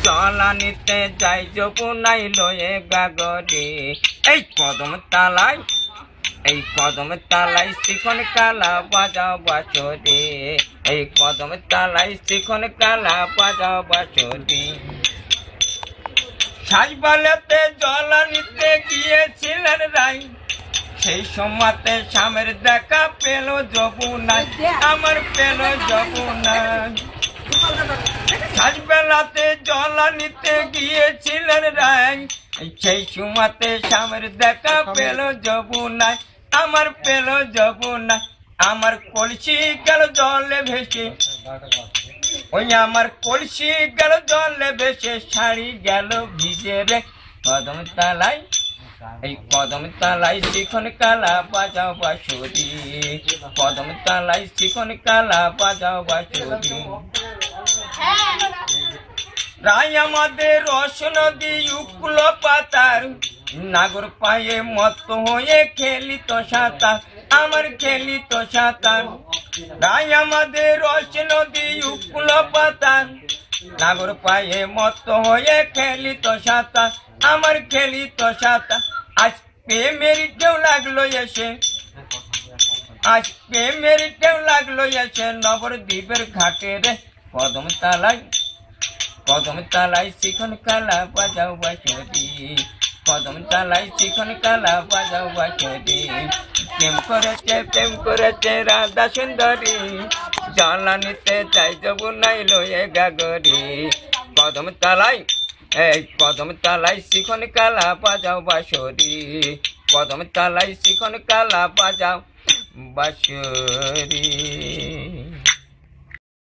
জলা নিতে যাই যমুনাই লয়ে গাগরে এই কদম তালায় শিখন কালা বাজাও বাঁশরি এই কদম তালায় শিখন কালা বাজাও বাঁশরি সাজবালেতে জলা নিতে গিয়েছিলেন রাই সেই সময়তে স্বামীর দেখা পেল যমুনায় আমার পেল যমুনায় সাজবেলাতে জলা নিতে গিয়েছিলেন রাই সেই সময়তে স্বামীর দেখা পেল যমুনায় আমার পেল যমুনায় আমার কলসি গেল জলে ভেসে ওই আমার কলসি গেল জলে ভেসে শাড়ি গেল ভিজে রে কদম তালায় এই কদম তালায় শিখন কালা বাজাও বাঁশরি কদম তালায় শিখন কালা বাজাও বাঁশরি রাই আমাদের রস নদী উকুল পাতার নাগর পায়ে মত হয়ে খেলি তো সাঁতার আমার খেলি তো সাঁতার রাই আমাদের রস নদী উকুল পাতার নাগর পায়ে মত হয়ে খেলি তো সাঁতার আমার খেলি তো সাঁতার আজ প্রেমের ঢেউ লাগলো এসে আজ প্রেমের ঢেউ লাগলো এসে নবদ্বীপের ঘাটে রে কদম তালায় শিখন কালা বাজাও বাঁশরি কদম তালায় শিখন কালা বাজাও বাঁশরি প্রেম করেছে রাধা সুন্দরী জলা নিতে চাই যমুনাই লয়ে গাগরি কদম তালায় শিখন কালা বাজাও বাঁশরি কদম তালায় শিখন কালা বাজাও বাঁশরি।